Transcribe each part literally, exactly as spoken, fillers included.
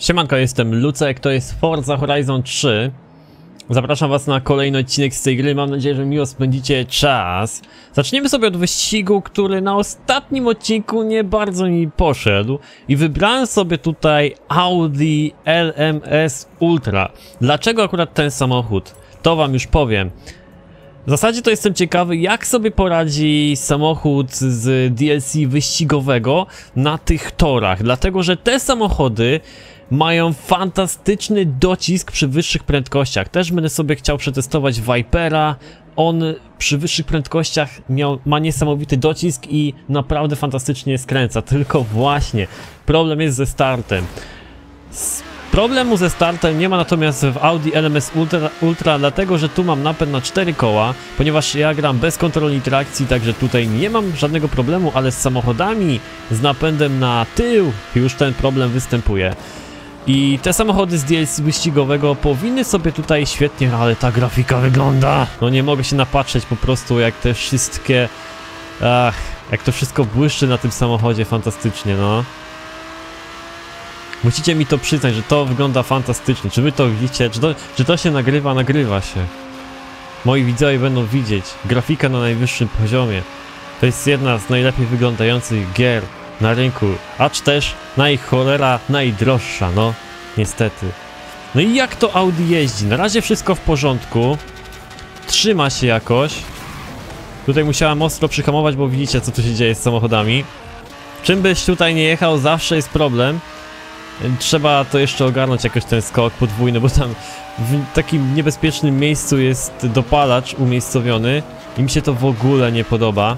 Siemanko, jestem Lucek, to jest Forza Horizon trzy. Zapraszam was na kolejny odcinek z tej gry, mam nadzieję, że miło spędzicie czas. Zaczniemy sobie od wyścigu, który na ostatnim odcinku nie bardzo mi poszedł. I wybrałem sobie tutaj Audi L M S Ultra. Dlaczego akurat ten samochód? To wam już powiem. W zasadzie to jestem ciekawy, jak sobie poradzi samochód z D L C wyścigowego na tych torach. Dlatego, że te samochody mają fantastyczny docisk przy wyższych prędkościach. Też będę sobie chciał przetestować Vipera. On przy wyższych prędkościach miał, ma niesamowity docisk i naprawdę fantastycznie skręca. Tylko właśnie problem jest ze startem. Z problemu ze startem nie ma natomiast w Audi L M S Ultra, Ultra, dlatego że tu mam napęd na cztery koła, ponieważ ja gram bez kontroli trakcji, także tutaj nie mam żadnego problemu, ale z samochodami z napędem na tył już ten problem występuje. I te samochody z D L C wyścigowego powinny sobie tutaj świetnie, ale ta grafika wygląda. No nie mogę się napatrzeć po prostu, jak te wszystkie... Ach, jak to wszystko błyszczy na tym samochodzie fantastycznie, no. Musicie mi to przyznać, że to wygląda fantastycznie. Czy wy to widzicie? Czy to, czy to się nagrywa? Nagrywa się. Moi widzowie będą widzieć. Grafika na najwyższym poziomie. To jest jedna z najlepiej wyglądających gier na rynku, acz też najcholera najdroższa, no niestety. No i jak to Audi jeździ? Na razie wszystko w porządku. Trzyma się jakoś. Tutaj musiałem ostro przyhamować, bo widzicie, co tu się dzieje z samochodami. Czym byś tutaj nie jechał, zawsze jest problem. Trzeba to jeszcze ogarnąć jakoś ten skok podwójny, bo tam w takim niebezpiecznym miejscu jest dopalacz umiejscowiony i mi się to w ogóle nie podoba.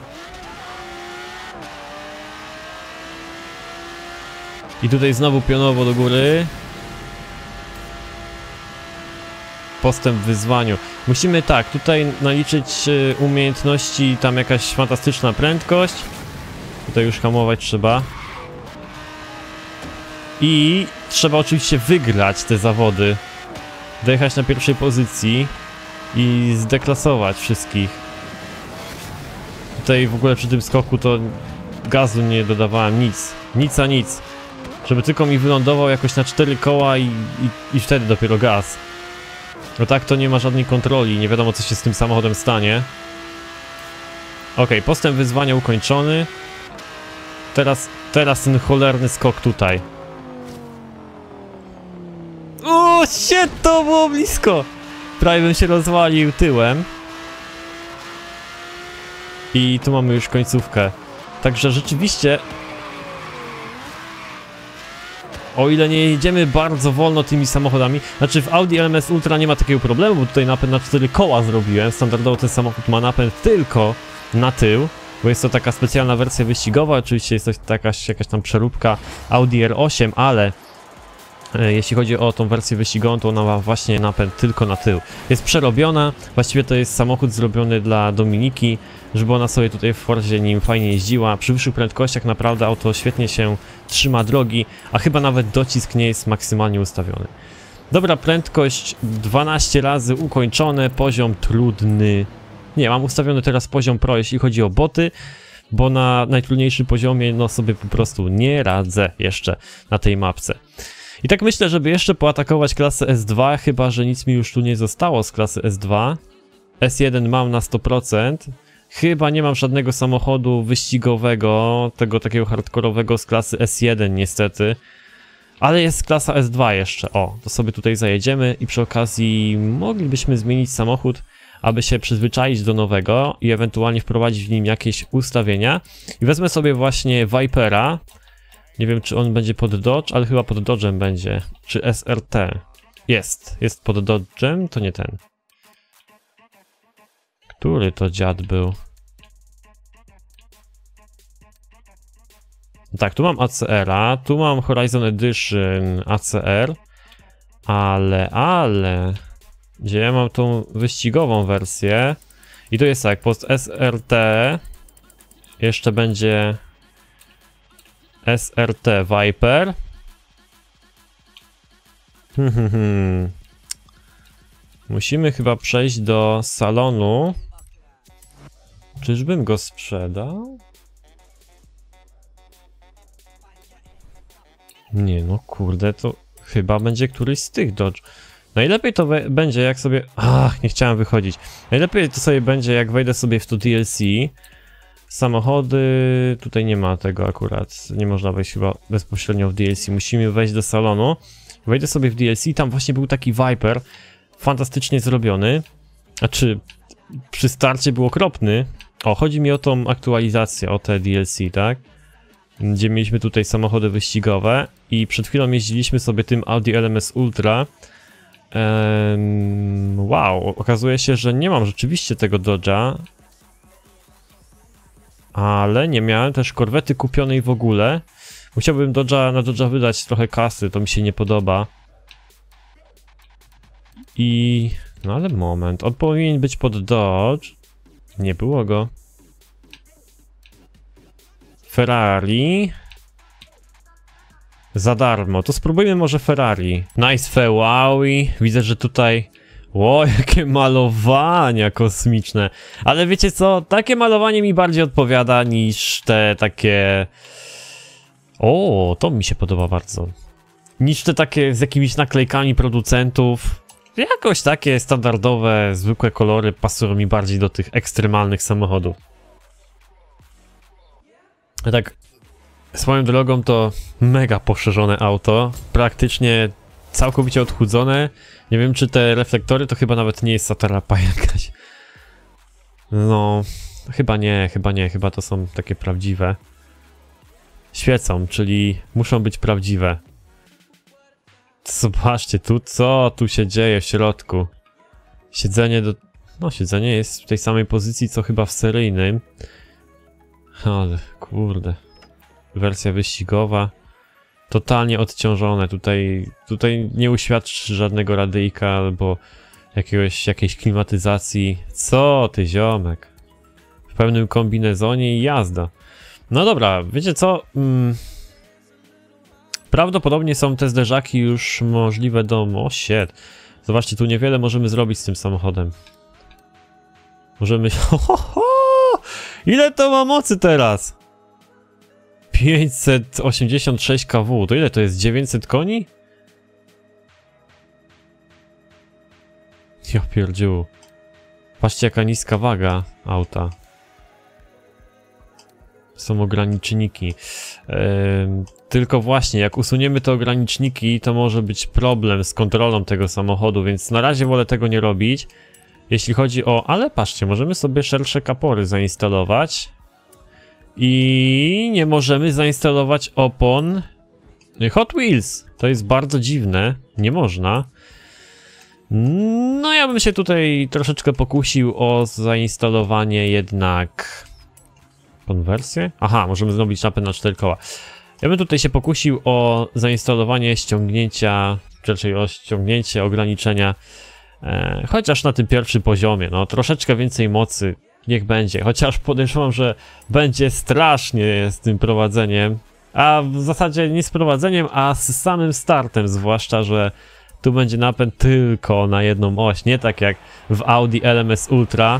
I tutaj znowu pionowo do góry. Postęp w wyzwaniu. Musimy tak, tutaj naliczyć umiejętności, tam jakaś fantastyczna prędkość. Tutaj już hamować trzeba. I trzeba oczywiście wygrać te zawody. Dojechać na pierwszej pozycji i zdeklasować wszystkich. Tutaj w ogóle przy tym skoku to gazu nie dodawałem, nic. Nic a nic. Żeby tylko mi wylądował jakoś na cztery koła i, i, i wtedy dopiero gaz. No tak to nie ma żadnej kontroli, nie wiadomo co się z tym samochodem stanie. Ok, postęp wyzwania ukończony. Teraz, teraz ten cholerny skok tutaj. O, shit, to było blisko! Prawie bym się rozwalił tyłem. I tu mamy już końcówkę. Także rzeczywiście... O ile nie jedziemy bardzo wolno tymi samochodami, znaczy w Audi L M S Ultra nie ma takiego problemu, bo tutaj napęd na cztery koła zrobiłem. Standardowo ten samochód ma napęd tylko na tył, bo jest to taka specjalna wersja wyścigowa. Oczywiście jest to jakaś, jakaś tam przeróbka Audi R osiem, ale e, jeśli chodzi o tą wersję wyścigową, to ona ma właśnie napęd tylko na tył. Jest przerobiona, właściwie to jest samochód zrobiony dla Dominiki, żeby ona sobie tutaj w Forzie nim fajnie jeździła. Przy wyższych prędkościach naprawdę auto świetnie się trzyma drogi, a chyba nawet docisk nie jest maksymalnie ustawiony. Dobra, prędkość dwanaście razy ukończone, poziom trudny. Nie, mam ustawiony teraz poziom pro, jeśli chodzi o boty, bo na najtrudniejszym poziomie no sobie po prostu nie radzę jeszcze na tej mapce. I tak myślę, żeby jeszcze poatakować klasę S dwa, chyba że nic mi już tu nie zostało z klasy S dwa. S jeden mam na sto procent. Chyba nie mam żadnego samochodu wyścigowego, tego takiego hardkorowego z klasy S jeden niestety. Ale jest klasa S dwa jeszcze, o, to sobie tutaj zajedziemy i przy okazji moglibyśmy zmienić samochód, aby się przyzwyczaić do nowego i ewentualnie wprowadzić w nim jakieś ustawienia. I wezmę sobie właśnie Vipera. Nie wiem czy on będzie pod Dodge, ale chyba pod Dodge'em będzie. Czy S R T? Jest, jest pod Dodge'em, to nie ten. Który to dziad był? Tak, tu mam A C R-a, tu mam Horizon Edition A C R, ale, ale... Gdzie ja mam tą wyścigową wersję i to jest tak, pod S R T jeszcze będzie S R T Viper. Hmm, hmm, hmm. Musimy chyba przejść do salonu. Czyżbym go sprzedał? Nie no kurde, to Chyba będzie któryś z tych Dodge. Najlepiej to będzie jak sobie... Ach, nie chciałem wychodzić. Najlepiej to sobie będzie jak wejdę sobie w to D L C. Samochody... Tutaj nie ma tego akurat. Nie można wejść chyba bezpośrednio w D L C. Musimy wejść do salonu. Wejdę sobie w D L C. Tam właśnie był taki Viper. Fantastycznie zrobiony. Znaczy... Przy starcie był okropny. O, chodzi mi o tą aktualizację, o te D L C, tak? Gdzie mieliśmy tutaj samochody wyścigowe i przed chwilą jeździliśmy sobie tym Audi L M S Ultra. Ehm, wow, okazuje się, że nie mam rzeczywiście tego Dodge'a. Ale nie miałem też korwety kupionej w ogóle. Musiałbym Dodge'a, na Dodge'a wydać trochę kasy, to mi się nie podoba. I... No ale moment, on powinien być pod Dodge. Nie było go. Ferrari. Za darmo. To spróbujmy może Ferrari. Nice Ferrari. Widzę, że tutaj... Ło, jakie malowania kosmiczne. Ale wiecie co? Takie malowanie mi bardziej odpowiada niż te takie... O, to mi się podoba bardzo. Niż te takie z jakimiś naklejkami producentów. Jakoś takie standardowe, zwykłe kolory pasują mi bardziej do tych ekstremalnych samochodów. A tak, swoją drogą to mega poszerzone auto, praktycznie całkowicie odchudzone. Nie wiem, czy te reflektory to chyba nawet nie jest satrapa jakaś. No, chyba nie, chyba nie, chyba to są takie prawdziwe. Świecą, czyli muszą być prawdziwe. Zobaczcie tu, co tu się dzieje w środku. Siedzenie do... No, siedzenie jest w tej samej pozycji, co chyba w seryjnym. Ale, kurde. Wersja wyścigowa. Totalnie odciążone. Tutaj, tutaj nie uświadczy żadnego radyjka albo jakiegoś, jakiejś klimatyzacji. Co ty, ziomek? W pełnym kombinezonie i jazda. No dobra, wiecie co? Hmm. Prawdopodobnie są te zderzaki już możliwe do... O, shit. Zobaczcie, tu niewiele możemy zrobić z tym samochodem. Możemy... Ho, ho, ho! Ile to ma mocy teraz? pięćset osiemdziesiąt sześć kW. To ile to jest? dziewięćset koni? Ja pierdziu. Patrzcie, jaka niska waga auta. Są ograniczniki. Yy, tylko właśnie, jak usuniemy te ograniczniki, to może być problem z kontrolą tego samochodu, więc na razie wolę tego nie robić. Jeśli chodzi o... Ale patrzcie, możemy sobie szersze kapory zainstalować. I nie możemy zainstalować opon Hot Wheels. To jest bardzo dziwne. Nie można. No ja bym się tutaj troszeczkę pokusił o zainstalowanie jednak... Konwersję? Aha, możemy zrobić napęd na cztery koła. Ja bym tutaj się pokusił o zainstalowanie ściągnięcia, czy raczej o ściągnięcie ograniczenia, e, chociaż na tym pierwszym poziomie, no troszeczkę więcej mocy, niech będzie. Chociaż podejrzewam, że będzie strasznie z tym prowadzeniem, a w zasadzie nie z prowadzeniem, a z samym startem, zwłaszcza, że tu będzie napęd tylko na jedną oś, nie tak jak w Audi L M S Ultra.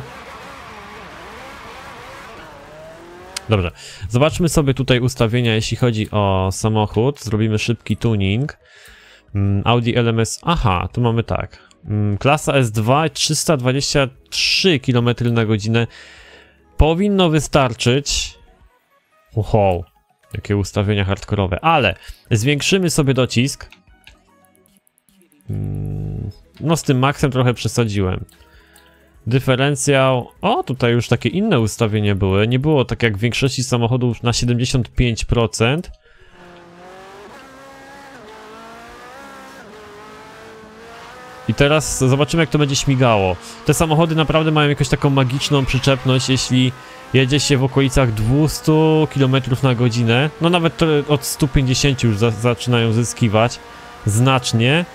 Dobrze, zobaczmy sobie tutaj ustawienia, jeśli chodzi o samochód. Zrobimy szybki tuning. Audi L M S, aha, tu mamy tak. Klasa S dwa, trzysta dwadzieścia trzy kilometry na godzinę. Powinno wystarczyć. Wow, jakie ustawienia hardkorowe, ale zwiększymy sobie docisk. No z tym maksem trochę przesadziłem. Dyferencjał, o tutaj już takie inne ustawienia były, nie było tak jak w większości samochodów na siedemdziesiąt pięć procent. I teraz zobaczymy, jak to będzie śmigało. Te samochody naprawdę mają jakąś taką magiczną przyczepność, jeśli jedzie się w okolicach dwieście kilometrów na godzinę. No nawet od stu pięćdziesięciu już za zaczynają zyskiwać znacznie.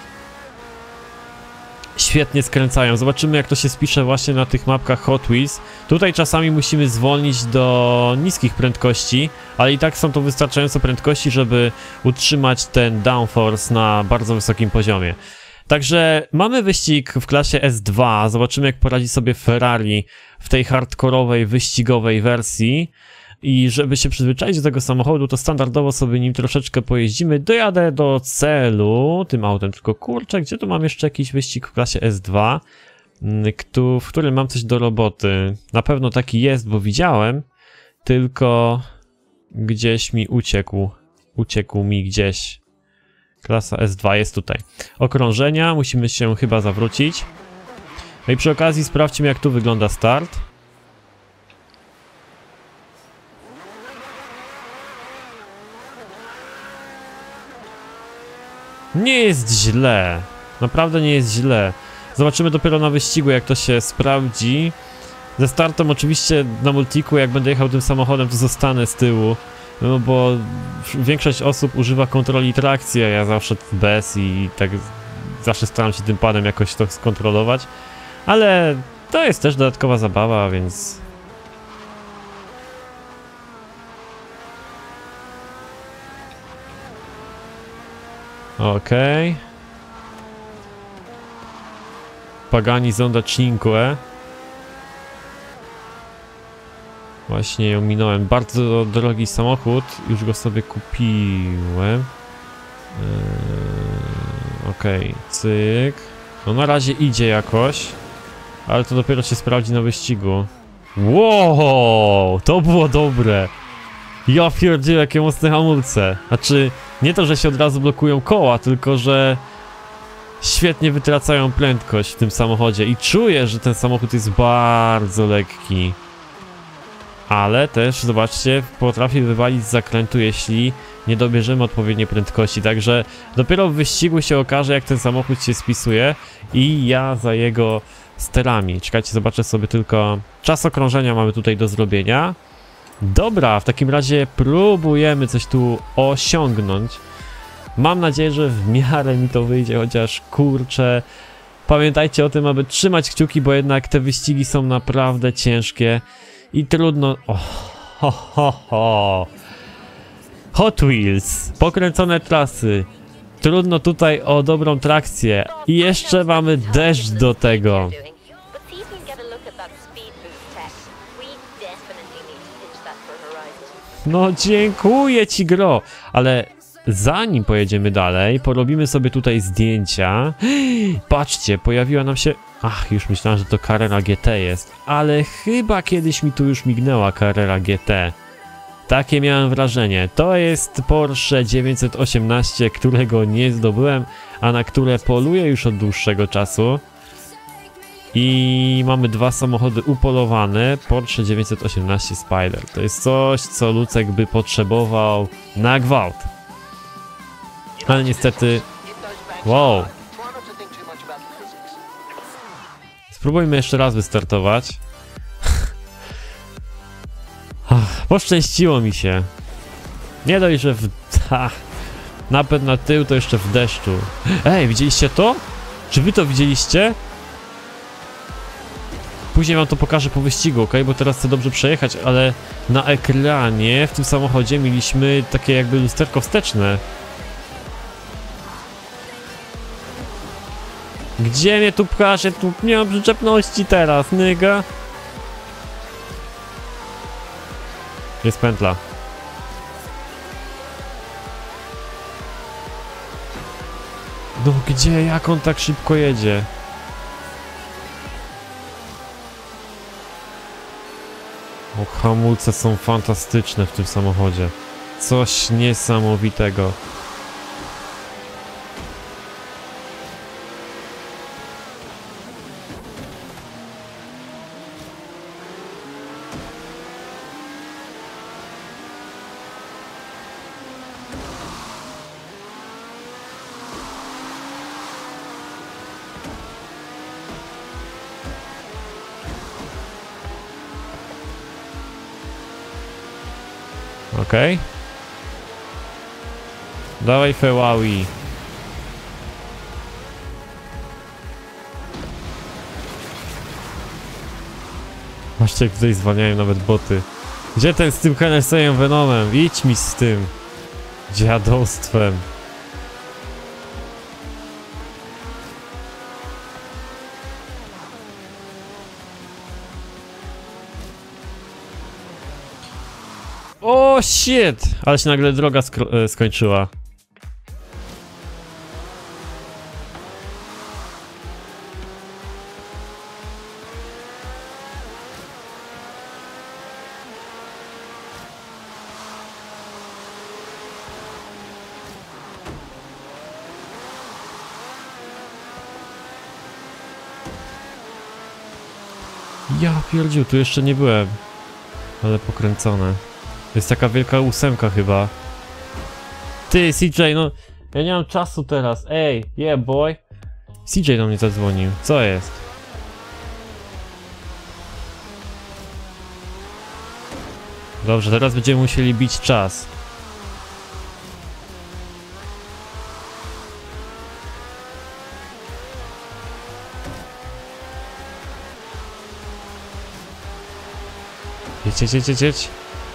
Świetnie skręcają. Zobaczymy, jak to się spisze właśnie na tych mapkach Hot Wheels. Tutaj czasami musimy zwolnić do niskich prędkości, ale i tak są to wystarczające prędkości, żeby utrzymać ten downforce na bardzo wysokim poziomie. Także mamy wyścig w klasie S dwa. Zobaczymy, jak poradzi sobie Ferrari w tej hardkorowej, wyścigowej wersji. I żeby się przyzwyczaić do tego samochodu, to standardowo sobie nim troszeczkę pojeździmy. Dojadę do celu tym autem, tylko kurczę, gdzie tu mam jeszcze jakiś wyścig w klasie S dwa, w którym mam coś do roboty. Na pewno taki jest, bo widziałem, tylko gdzieś mi uciekł. Uciekł mi gdzieś. Klasa S dwa jest tutaj. Okrążenia, musimy się chyba zawrócić. No i przy okazji sprawdźmy, jak tu wygląda start. Nie jest źle. Naprawdę nie jest źle. Zobaczymy dopiero na wyścigu, jak to się sprawdzi. Ze startem oczywiście na multiku, jak będę jechał tym samochodem, to zostanę z tyłu. No bo większość osób używa kontroli trakcji, a ja zawsze bez i tak zawsze staram się tym padem jakoś to skontrolować. Ale to jest też dodatkowa zabawa, więc... Okej. Okay. Pagani Zonda Cinque. Właśnie ją minąłem. Bardzo drogi samochód. Już go sobie kupiłem. Yy, Okej, okay. Cyk. No na razie idzie jakoś. Ale to dopiero się sprawdzi na wyścigu. Wow, to było dobre. Ja pierdzielę, jakie mocne hamulce. Znaczy, nie to, że się od razu blokują koła, tylko że świetnie wytracają prędkość w tym samochodzie. I czuję, że ten samochód jest bardzo lekki. Ale też, zobaczcie, potrafi wywalić z zakrętu, jeśli nie dobierzemy odpowiedniej prędkości. Także dopiero w wyścigu się okaże, jak ten samochód się spisuje i ja za jego sterami. Czekajcie, zobaczę sobie tylko... Czas okrążenia mamy tutaj do zrobienia. Dobra, w takim razie próbujemy coś tu osiągnąć. Mam nadzieję, że w miarę mi to wyjdzie, chociaż kurczę... Pamiętajcie o tym, aby trzymać kciuki, bo jednak te wyścigi są naprawdę ciężkie. I trudno... Oh, ho, ho, ho. Hot Wheels, pokręcone trasy. Trudno tutaj o dobrą trakcję. I jeszcze mamy deszcz do tego. No dziękuję ci, gro. Ale zanim pojedziemy dalej, porobimy sobie tutaj zdjęcia. Patrzcie, pojawiła nam się... Ach, już myślałem, że to Carrera G T jest. Ale chyba kiedyś mi tu już mignęła Carrera G T. Takie miałem wrażenie. To jest Porsche dziewięćset osiemnaście, którego nie zdobyłem, a na które poluję już od dłuższego czasu. I mamy dwa samochody upolowane. Porsche dziewięćset osiemnaście Spider. To jest coś, co Lucek by potrzebował na gwałt. Ale niestety... Wow. Spróbujmy jeszcze raz wystartować. Ach, poszczęściło mi się. Nie dość, że w... Ha, napęd na tył, to jeszcze w deszczu. Ej, widzieliście to? Czy wy to widzieliście? Później wam to pokażę po wyścigu, ok? Bo teraz chcę dobrze przejechać, ale na ekranie w tym samochodzie mieliśmy takie jakby lusterko wsteczne. Gdzie mnie tu pchasz? Ja tu nie mam przyczepności teraz, nyga. Jest pętla. No gdzie? Jak on tak szybko jedzie? O, hamulce są fantastyczne w tym samochodzie. Coś niesamowitego. Okej. Okay. Dawaj Feławi. Patrzcie, jak tutaj zwalniają nawet boty. Gdzie ten z tym Hennessy'em Venomem? Idź mi z tym dziadostwem. O, shit! Ale się nagle droga sko skończyła. Ja pierdziu, tu jeszcze nie byłem. Ale pokręcone. Jest taka wielka ósemka chyba. Ty, C J, no... Ja nie mam czasu teraz. Ej, yeah boy. C J do mnie zadzwonił. Co jest? Dobrze, teraz będziemy musieli bić czas. Jedź, jedź, jedź, jedź, jedź.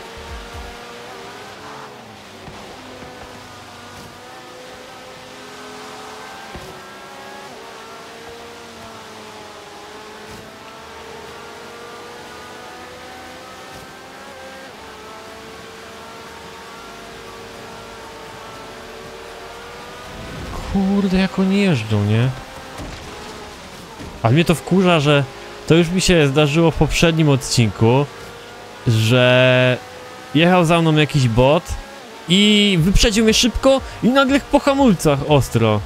Kurde, jak oni jeżdżą, nie? Ale mnie to wkurza, że to już mi się zdarzyło w poprzednim odcinku, że jechał za mną jakiś bot i wyprzedził mnie szybko i nagle po hamulcach ostro.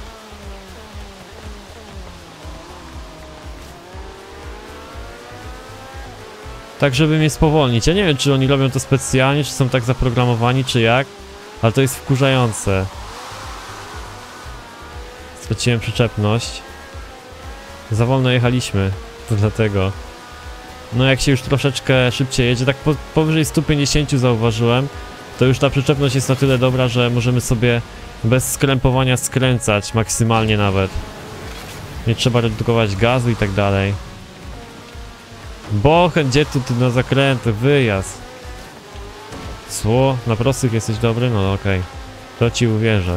Tak, żeby mnie spowolnić. Ja nie wiem, czy oni robią to specjalnie, czy są tak zaprogramowani, czy jak, ale to jest wkurzające. Straciłem przyczepność. Za wolno jechaliśmy, to dlatego. No jak się już troszeczkę szybciej jedzie, tak po, powyżej stu pięćdziesięciu zauważyłem, to już ta przyczepność jest na tyle dobra, że możemy sobie bez skrępowania skręcać, maksymalnie nawet. Nie trzeba redukować gazu i tak dalej. Bochen, gdzie tu ty na zakręty? Wyjazd. Co? Na prostych jesteś dobry? No okej. Okay. To ci uwierzę.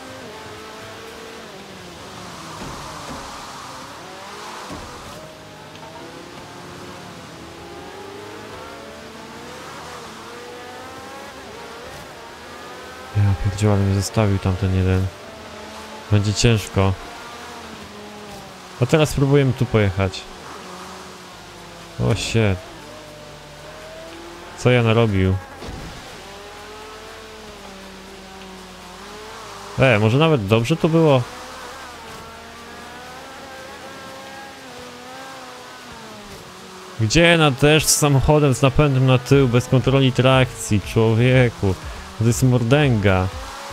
Ja pierdziu, ale mnie zostawił tamten jeden. Będzie ciężko. A teraz spróbujemy tu pojechać. O shit. Co ja narobił? E, może nawet dobrze to było? Gdzie na deszcz z samochodem z napędem na tył, bez kontroli trakcji, człowieku? To jest mordęga.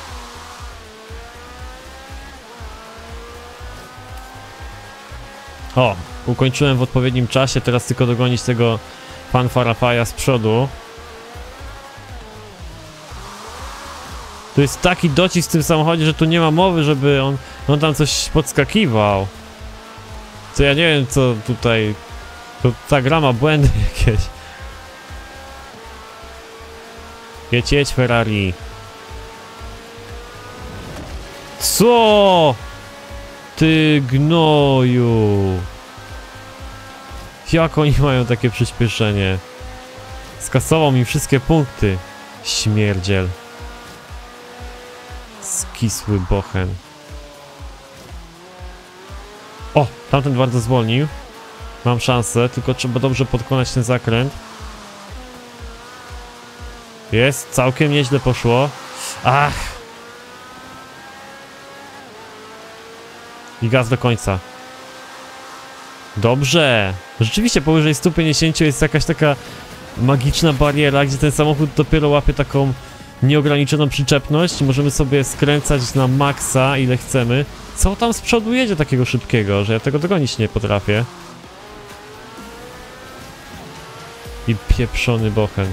O, ukończyłem w odpowiednim czasie, teraz tylko dogonić tego fanfarafaja z przodu. To jest taki docisk w tym samochodzie, że tu nie ma mowy, żeby on, on tam coś podskakiwał. Co ja nie wiem, co tutaj... To ta gra ma błędy jakieś. Jedź, jedź, Ferrari. Co? Ty gnoju. Jak oni mają takie przyspieszenie? Skasował mi wszystkie punkty. Śmierdziel. Skisły bochen. O, tamten bardzo zwolnił. Mam szansę, tylko trzeba dobrze podkonać ten zakręt. Jest, całkiem nieźle poszło. Ach! I gaz do końca. Dobrze! Rzeczywiście powyżej stu pięćdziesięciu jest jakaś taka magiczna bariera, gdzie ten samochód dopiero łapie taką nieograniczoną przyczepność. Możemy sobie skręcać na maksa, ile chcemy. Co tam z przodu jedzie takiego szybkiego, że ja tego dogonić nie potrafię. I pieprzony bochen.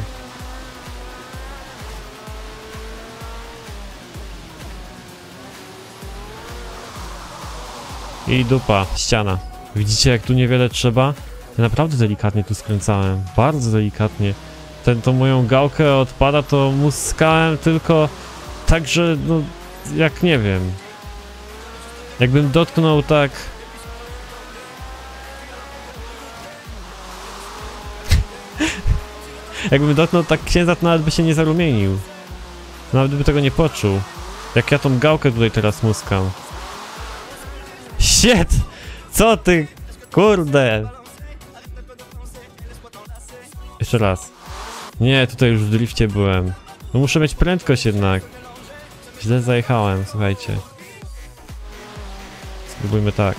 I dupa, ściana. Widzicie, jak tu niewiele trzeba? Ja naprawdę delikatnie tu skręcałem. Bardzo delikatnie. Ten, tą moją gałkę odpada, to muskałem tylko tak, że no, jak nie wiem. Jakbym dotknął tak... Jakbym dotknął tak księdza, to nawet by się nie zarumienił. Nawet by tego nie poczuł. Jak ja tą gałkę tutaj teraz muskam. Shit! Co ty? Kurde! Jeszcze raz. Nie, tutaj już w drifcie byłem. No muszę mieć prędkość jednak. Źle zajechałem, słuchajcie. Spróbujmy tak.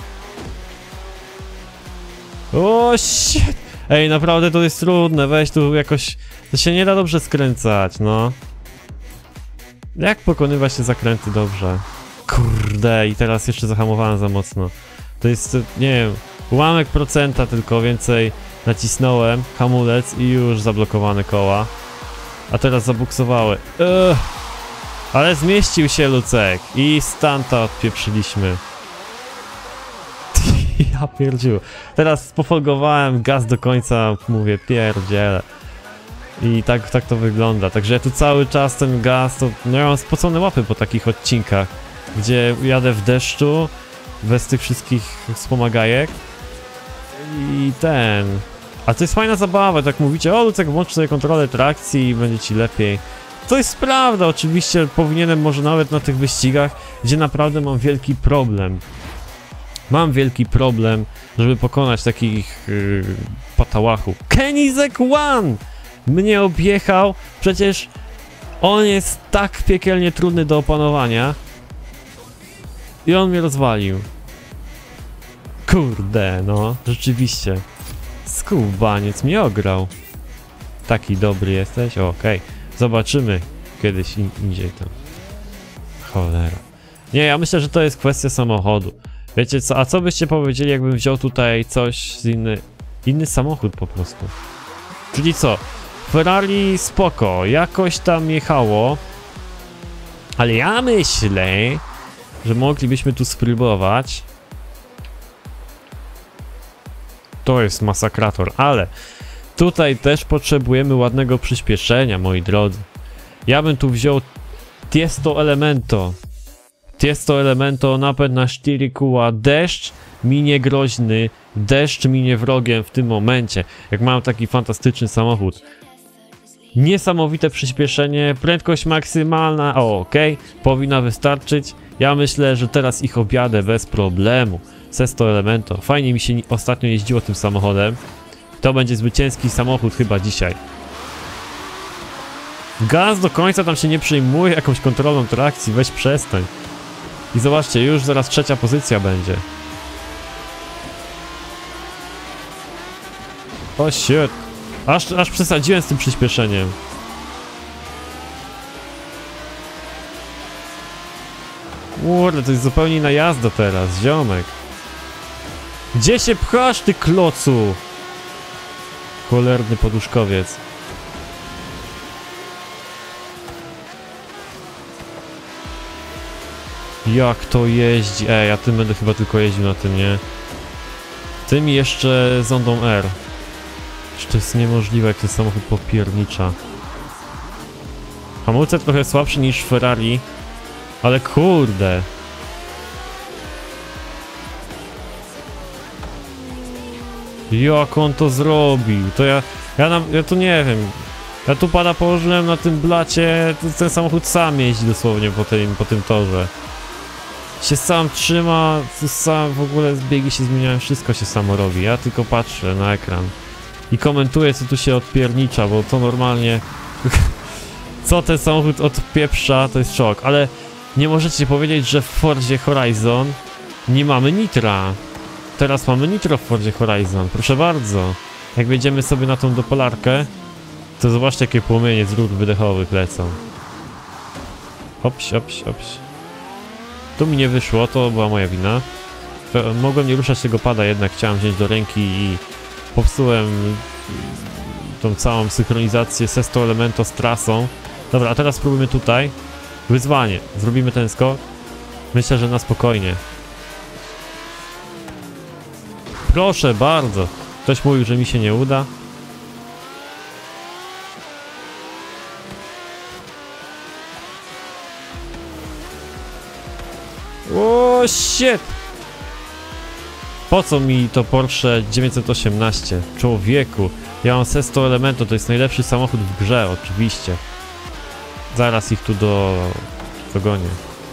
O shit! Ej, naprawdę to jest trudne, weź tu jakoś... To się nie da dobrze skręcać, no. Jak pokonywać te zakręty dobrze? Kurde, i teraz jeszcze zahamowałem za mocno. To jest, nie wiem, ułamek procenta tylko więcej nacisnąłem, hamulec i już zablokowane koła. A teraz zabuksowały. Ugh. Ale zmieścił się Lucek i stanta odpieprzyliśmy. Ja pierdziu. Teraz pofolgowałem gaz do końca, mówię pierdziele. I tak, tak to wygląda. Także ja tu cały czas ten gaz, to no ja mam spocone łapy po takich odcinkach, gdzie jadę w deszczu, bez tych wszystkich wspomagajek. I ten... A to jest fajna zabawa, tak mówicie, o Lucek, włącz sobie kontrolę trakcji i będzie ci lepiej. To jest prawda, oczywiście powinienem może nawet na tych wyścigach, gdzie naprawdę mam wielki problem. Mam wielki problem, żeby pokonać takich yy, patałachów. Kenizek One! Mnie objechał, przecież on jest tak piekielnie trudny do opanowania. I on mnie rozwalił. Kurde, no, rzeczywiście. Skubaniec mnie ograł. Taki dobry jesteś? Okej, okay. Zobaczymy kiedyś in, indziej tam. Cholera. Nie, ja myślę, że to jest kwestia samochodu. Wiecie co, a co byście powiedzieli, jakbym wziął tutaj coś z inny... Inny samochód po prostu. Czyli co? Ferrari spoko, jakoś tam jechało. Ale ja myślę, że moglibyśmy tu spróbować. To jest masakrator, ale tutaj też potrzebujemy ładnego przyspieszenia, moi drodzy. Ja bym tu wziął Tiesto Elemento. Tiesto Elemento, napęd na cztery kóła, deszcz minie groźny, deszcz minie wrogiem w tym momencie, jak mam taki fantastyczny samochód. Niesamowite przyspieszenie, prędkość maksymalna, o okej, okay, powinna wystarczyć. Ja myślę, że teraz ich objadę bez problemu. Sesto Elemento, fajnie mi się ostatnio jeździło tym samochodem. To będzie zwycięski samochód chyba dzisiaj. Gaz do końca tam się nie przejmuje jakąś kontrolą trakcji, weź przestań. I zobaczcie, już zaraz trzecia pozycja będzie. O shit. Aż, aż przesadziłem z tym przyspieszeniem. Kurde, to jest zupełnie inna jazda teraz, ziomek. Gdzie się pchasz, ty klocu? Cholerny poduszkowiec. Jak to jeździ? Ej, ja tym będę chyba tylko jeździł na tym, nie? Tym jeszcze zondą R. Czy to jest niemożliwe, jak ten samochód popiernicza. Hamulce trochę słabszy niż Ferrari. Ale kurde. Jak on to zrobił? To ja... Ja, nam, ja tu nie wiem. Ja tu pada położyłem na tym blacie. Ten samochód sam jeździ dosłownie po tym, po tym torze. Się sam trzyma, sam w ogóle biegi się zmieniają, wszystko się samo robi. Ja tylko patrzę na ekran i komentuję, co tu się odpiernicza, bo to normalnie... Co ten samochód odpieprza, to jest szok. Ale nie możecie powiedzieć, że w Fordzie Horizon nie mamy nitra. Teraz mamy nitro w Fordzie Horizon, proszę bardzo. Jak wejdziemy sobie na tą dopolarkę, to zobaczcie, jakie płomienie z rur wydechowych lecą. Opś, opś, opś. Tu mi nie wyszło, to była moja wina. Mogłem nie ruszać tego pada, jednak chciałem wziąć do ręki i popsułem tą całą synchronizację Sesto Elemento z trasą. Dobra, a teraz spróbujmy tutaj. Wyzwanie. Zrobimy ten skok. Myślę, że na spokojnie. Proszę bardzo. Ktoś mówił, że mi się nie uda. O shit! Po co mi to Porsche dziewięćset osiemnaście? Człowieku, Ja mam Sesto Elemento, to jest najlepszy samochód w grze, oczywiście. Zaraz ich tu do... dogonię.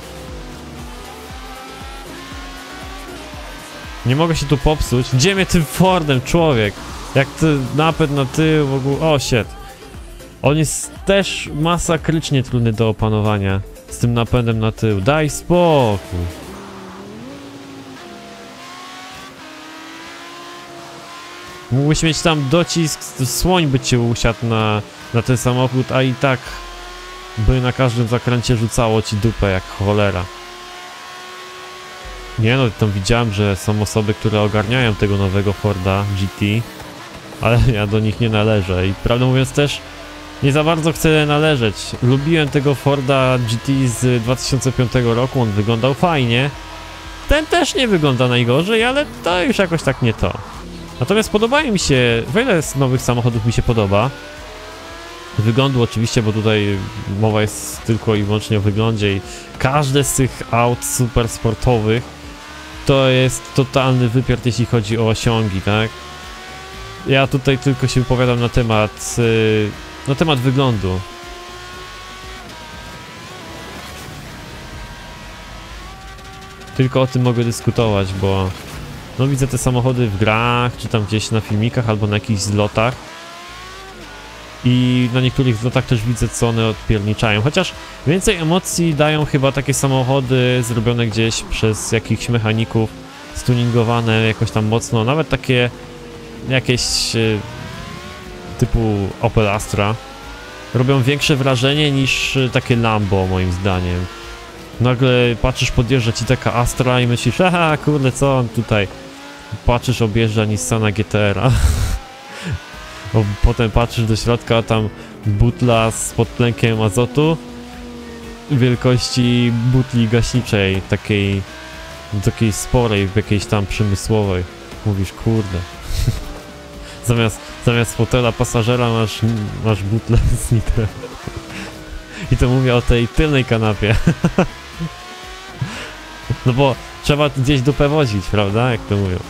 Nie mogę się tu popsuć. Gdzie mnie tym Fordem, człowiek? Jak ty napęd na tył w ogóle... O, shit. On jest też masakrycznie trudny do opanowania. Z tym napędem na tył. Daj spokój. Mógłbyś mieć tam docisk, słoń by cię usiadł na, na ten samochód, a i tak by na każdym zakręcie rzucało ci dupę jak cholera. Nie no, tam widziałem, że są osoby, które ogarniają tego nowego Forda G T, ale ja do nich nie należę i prawdę mówiąc też nie za bardzo chcę należeć. Lubiłem tego Forda G T z dwa tysiące piątego roku, on wyglądał fajnie. Ten też nie wygląda najgorzej, ale to już jakoś tak nie to. Natomiast podobają mi się, wiele z nowych samochodów mi się podoba. Wyglądu oczywiście, bo tutaj mowa jest tylko i wyłącznie o wyglądzie i każde z tych aut super sportowych to jest totalny wypierd, jeśli chodzi o osiągi, tak? Ja tutaj tylko się wypowiadam na temat, yy, na temat wyglądu. Tylko o tym mogę dyskutować, bo no widzę te samochody w grach, czy tam gdzieś na filmikach, albo na jakichś zlotach. I na niektórych zlotach też widzę, co one odpierniczają. Chociaż więcej emocji dają chyba takie samochody zrobione gdzieś przez jakichś mechaników, stuningowane jakoś tam mocno. Nawet takie jakieś e, typu Opel Astra robią większe wrażenie niż takie Lambo, moim zdaniem. Nagle patrzysz, podjeżdża ci taka Astra i myślisz, aha, kurde, co on tutaj? Patrzysz, objeżdża Nissana G T R-a. Potem patrzysz do środka, a tam butla z podtlenkiem azotu wielkości butli gaśniczej, takiej takiej sporej, jakiejś tam przemysłowej. Mówisz, kurde. zamiast, zamiast fotela pasażera masz, masz butlę z nitrem. I to mówię o tej tylnej kanapie. No bo trzeba gdzieś dupę wozić, prawda? Jak to mówią.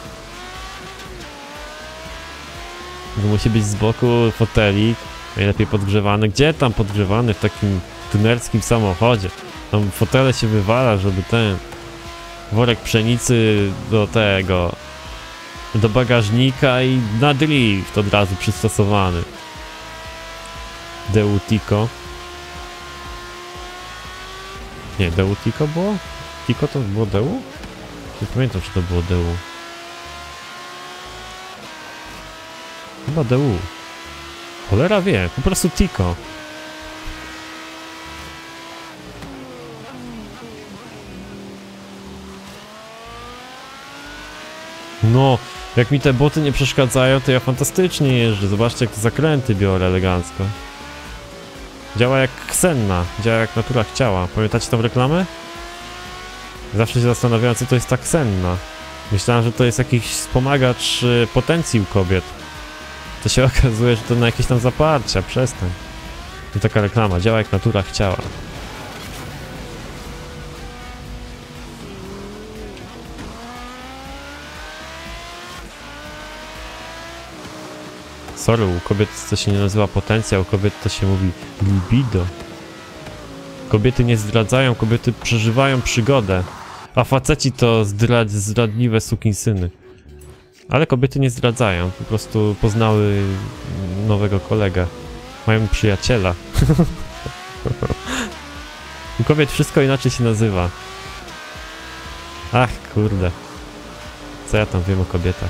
To musi być z boku fotelik, najlepiej podgrzewany. Gdzie tam podgrzewany w takim tunerskim samochodzie? Tam fotele się wywala, żeby ten worek pszenicy do tego, do bagażnika i na drift od razu przystosowany. Deutico. Nie, Deutico było? Tico to było Deu? Nie pamiętam, czy to było Deu. Chyba Deu. Cholera wie, po prostu Tico. No, jak mi te boty nie przeszkadzają, to ja fantastycznie jeżdżę. Zobaczcie, jak zakręty biorę elegancko. Działa jak Xenna, działa jak natura chciała. Pamiętacie tą reklamę? Zawsze się zastanawiałem, co to jest ta Xenna. Myślałem, że to jest jakiś wspomagacz potencji u kobiet. To się okazuje, że to na jakieś tam zaparcia, przestań. I taka reklama, działa jak natura chciała. Sorry, u kobiet to się nie nazywa potencja, u kobiet to się mówi libido. Kobiety nie zdradzają, kobiety przeżywają przygodę. A faceci to zdrad, zdradliwe sukinsyny. Ale kobiety nie zdradzają, po prostu poznały nowego kolegę. Mają przyjaciela. U kobiet wszystko inaczej się nazywa. Ach, kurde. Co ja tam wiem o kobietach?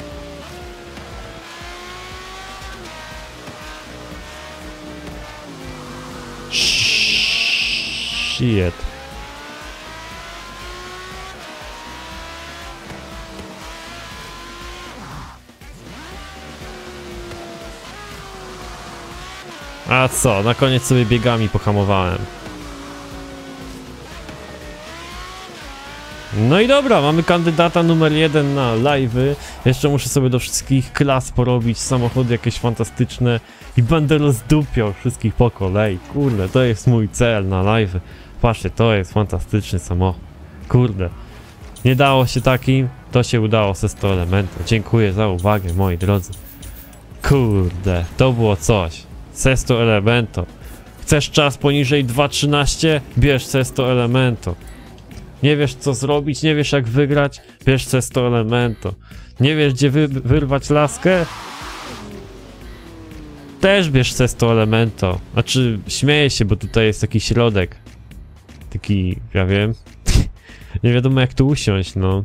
Shit. A co, na koniec sobie biegami pohamowałem. No i dobra, mamy kandydata numer jeden na live'y. Jeszcze muszę sobie do wszystkich klas porobić samochody jakieś fantastyczne i będę rozdupiał wszystkich po kolei. Kurde, to jest mój cel na live'y. Patrzcie, to jest fantastyczny samochód. Kurde, nie dało się takim, to się udało Sesto Elemento. Dziękuję za uwagę, moi drodzy. Kurde, to było coś. Sesto Elemento. Chcesz czas poniżej dwa trzynaście? Bierz Sesto Elemento. Nie wiesz co zrobić, nie wiesz jak wygrać? Bierz Sesto Elemento. Nie wiesz gdzie wy wyrwać laskę? Też bierz Sesto Elemento. Znaczy, śmieję się, bo tutaj jest taki środek. Taki, ja wiem. Nie wiadomo jak tu usiąść, no.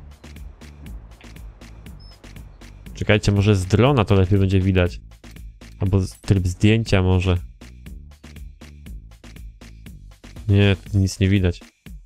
Czekajcie, może z drona to lepiej będzie widać. Albo tryb zdjęcia może. Nie, tu nic nie widać.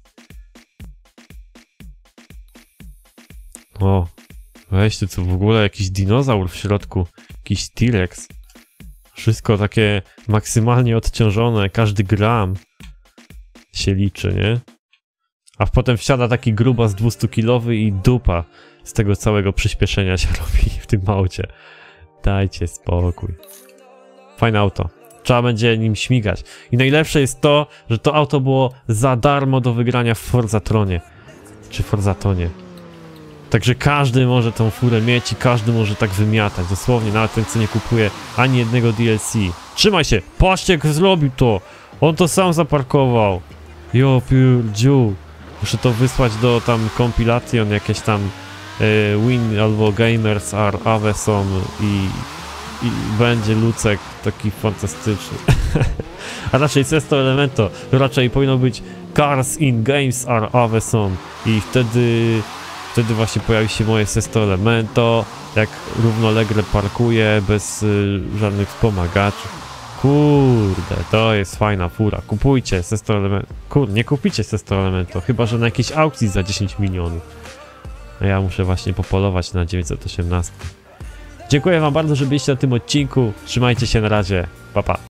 O, weź tu co w ogóle jakiś dinozaur w środku. Jakiś T-Rex. Wszystko takie maksymalnie odciążone, każdy gram się liczy, nie? A potem wsiada taki grubas dwustukilowy i dupa z tego całego przyspieszenia się robi w tym aucie. Dajcie spokój. Fajne auto. Trzeba będzie nim śmigać. I najlepsze jest to, że to auto było za darmo do wygrania w Forzatronie. Czy Forzatonie. Także każdy może tą furę mieć i każdy może tak wymiatać. Dosłownie, nawet ten co nie kupuje ani jednego D L C. Trzymaj się! Patrzcie jak zrobił to! On to sam zaparkował. Jo pierdziu. Muszę to wysłać do tam kompilation jakieś tam e, Win albo Gamers are Aveson i, i będzie Lucek taki fantastyczny. A raczej Sesto Elemento to raczej powinno być Cars in Games are Aveson i wtedy wtedy właśnie pojawi się moje Sesto Elemento, jak równolegle parkuje bez y, żadnych wspomagaczy. Kurde, to jest fajna fura. Kupujcie Sesto Elemento. Kurde, nie kupicie Sesto Elemento, chyba że na jakiejś aukcji za dziesięć milionów. A ja muszę właśnie popolować na dziewięćset osiemnaście. Dziękuję wam bardzo, że byliście na tym odcinku. Trzymajcie się, na razie. Pa, pa.